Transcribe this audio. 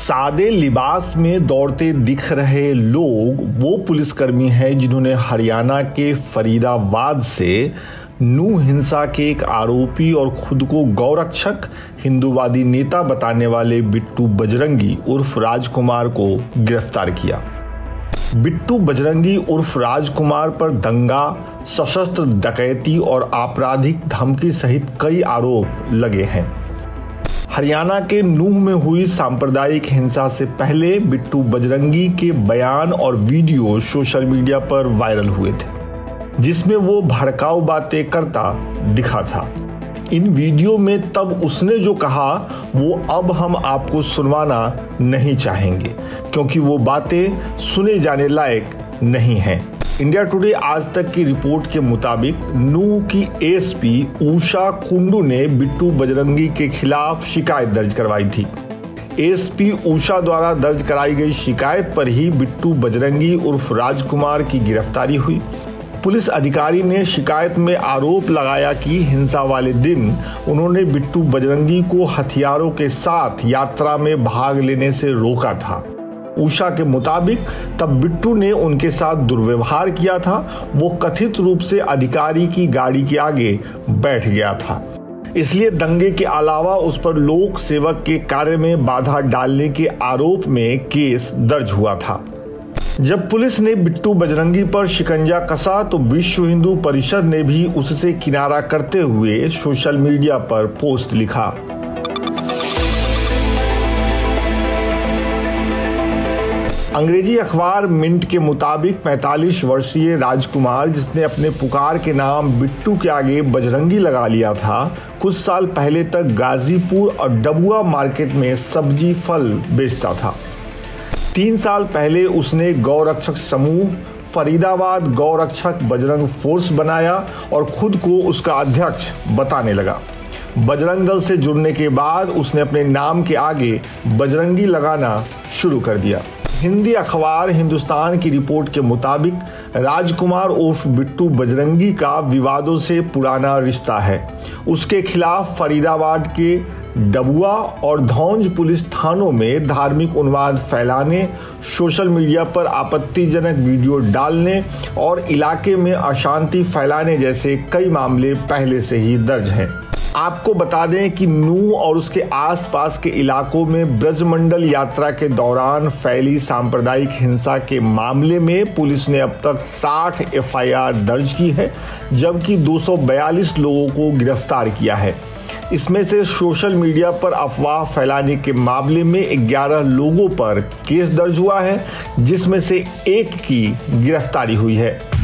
सादे लिबास में दौड़ते दिख रहे लोग वो पुलिसकर्मी हैं जिन्होंने हरियाणा के फरीदाबाद से नूह हिंसा के एक आरोपी और खुद को गौरक्षक हिंदूवादी नेता बताने वाले बिट्टू बजरंगी उर्फ राजकुमार को गिरफ्तार किया। बिट्टू बजरंगी उर्फ राजकुमार पर दंगा, सशस्त्र डकैती और आपराधिक धमकी सहित कई आरोप लगे हैं। हरियाणा के नूह में हुई सांप्रदायिक हिंसा से पहले बिट्टू बजरंगी के बयान और वीडियो सोशल मीडिया पर वायरल हुए थे, जिसमें वो भड़काऊ बातें करता दिखा था। इन वीडियो में तब उसने जो कहा वो अब हम आपको सुनवाना नहीं चाहेंगे, क्योंकि वो बातें सुने जाने लायक नहीं हैं। इंडिया टुडे आज तक की रिपोर्ट के मुताबिक नूह की एसपी उषा कुंडू ने बिट्टू बजरंगी के खिलाफ शिकायत दर्ज करवाई थी। एसपी उषा द्वारा दर्ज कराई गई शिकायत पर ही बिट्टू बजरंगी उर्फ राजकुमार की गिरफ्तारी हुई। पुलिस अधिकारी ने शिकायत में आरोप लगाया कि हिंसा वाले दिन उन्होंने बिट्टू बजरंगी को हथियारों के साथ यात्रा में भाग लेने से रोका था। उषा के मुताबिक तब बिट्टू ने उनके साथ दुर्व्यवहार किया था। वो कथित रूप से अधिकारी की गाड़ी के आगे बैठ गया था, इसलिए दंगे के अलावा उस पर लोक सेवक के कार्य में बाधा डालने के आरोप में केस दर्ज हुआ था। जब पुलिस ने बिट्टू बजरंगी पर शिकंजा कसा तो विश्व हिंदू परिषद ने भी उससे किनारा करते हुए सोशल मीडिया पर पोस्ट लिखा। अंग्रेजी अखबार मिंट के मुताबिक 45 वर्षीय राजकुमार, जिसने अपने पुकार के नाम बिट्टू के आगे बजरंगी लगा लिया था, कुछ साल पहले तक गाजीपुर और डबुआ मार्केट में सब्जी फल बेचता था। 3 साल पहले उसने गौरक्षक समूह फरीदाबाद गौरक्षक बजरंग फोर्स बनाया और खुद को उसका अध्यक्ष बताने लगा। बजरंग दल से जुड़ने के बाद उसने अपने नाम के आगे बजरंगी लगाना शुरू कर दिया। हिंदी अखबार हिंदुस्तान की रिपोर्ट के मुताबिक राजकुमार उर्फ बिट्टू बजरंगी का विवादों से पुराना रिश्ता है। उसके खिलाफ फरीदाबाद के डबुआ और धौंज पुलिस थानों में धार्मिक उन्माद फैलाने, सोशल मीडिया पर आपत्तिजनक वीडियो डालने और इलाके में अशांति फैलाने जैसे कई मामले पहले से ही दर्ज हैं। आपको बता दें कि नूह और उसके आसपास के इलाकों में ब्रजमंडल यात्रा के दौरान फैली सांप्रदायिक हिंसा के मामले में पुलिस ने अब तक 60 एफआईआर दर्ज की है, जबकि 242 लोगों को गिरफ्तार किया है। इसमें से सोशल मीडिया पर अफवाह फैलाने के मामले में 11 लोगों पर केस दर्ज हुआ है, जिसमें से एक की गिरफ्तारी हुई है।